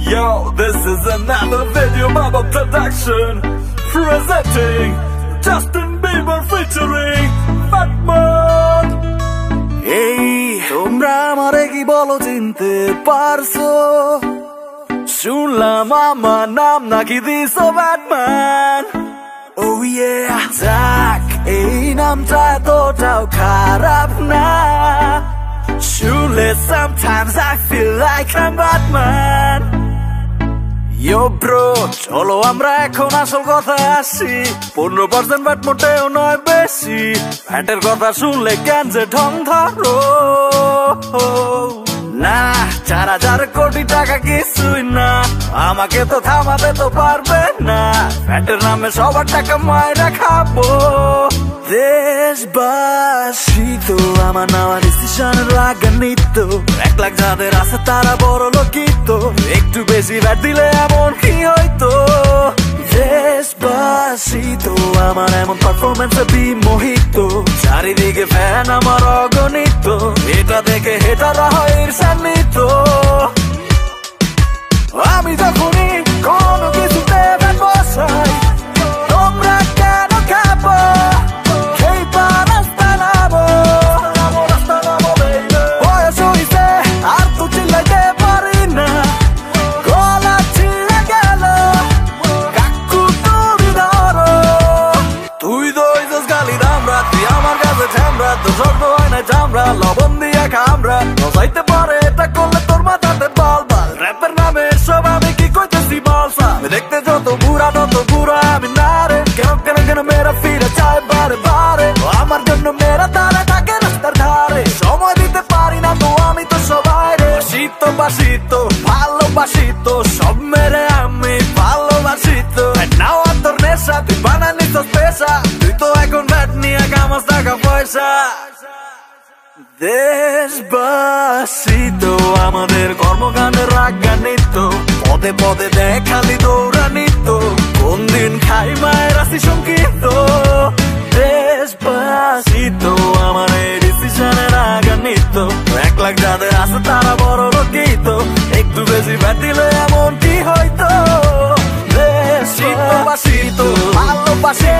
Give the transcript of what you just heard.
Yo, this is another video Baba production presenting Justin Bieber featuring Fatman. Hey, তোমরা আমারে কি বলো চিনতে পারছো? শুনলাম আমার নাম নাকি দিছো Fatman. Oh yeah, যাক এই নামটা এতটাও খারাপ না। Surely sometimes I feel like I'm Batman. Yo bro, চলো আমরা এখন আসল কথায় আসি। 15% ব্যাট মোটেও নয় বেশি। ব্যাটের কথা শুনলে কেন যে ঢং ধরো না, 4,000 কোটি টাকা কিছুই না, আমাকে তো থামাতে তো পারবে না। ব্যাটের নামে সবার টাকা মায়েরা খাবো। দেশবাসী তো আমার নেওয়া ডিসিশনের রাগান্বিত। 1 লাখ যাদের আছে তারা বড় লোকিত। একটু বেশি ব্যাট দিলে এমন কি হইতো? দেশবাসী তো আমার এমন পারফরমেন্সে বিমোহিত। চারিদিকে ফ্যান আমার অগণিত। এটা দেখে হেটারা হয় ঈর্ষান্বিত। আমি যখনই কোনো কিছুতে ব্যাট বসাই, তোমরা কেন খাবো? বয়স হইছে আর তো চিল্লাইতে পারি না, গলা ছিঁড়ে গেল। কাকু তুমি ধরো, তুই দইছস গালি দামরা, তুই আমার কাছে ঝামরা। তো শব্দ হয় না চামড়া, লবণ দিয়ে খামরা। নজাইতে পারে এটা করলে তোর মাথাতে বল বল। র্যাপের নামে সব আমি কি কইতেছি বলসা। দেখতে যত বুড়া তত বুড়া আমি না রে। কেন কেন কেন মেরা ফিরে চায় বারে বারে। আমার জন্য মেরা তারা থাকে রাস্তার ধারে। সময় দিতে পারি না তো আমি তো সবাই রে। বাসিত ভালোবাসিত সব মেরে আমি ভালোবাসিত। নাও আর তোর নেশা, তুই বানানি তোর পেশা। তুই তো এখন ব্যাট নিয়ে কামাস টাকা পয়সা। দেশবাসী তো আমাদের কর্মকাণ্ডে রাগান্বিত। পদে পদে দেখালি দৌড়ানিত। কোন দিন খাই মায়ের আসি শঙ্কিত। দেশবাসী তো আমার এই ডিসিশনে রাগান্বিত। 1 লাখ যাদের আছে তারা বড় লোকিত। একটু বেশি ব্যাট দিলে এমন কি হয়তো? দেশবাসী তো ভালোবাসে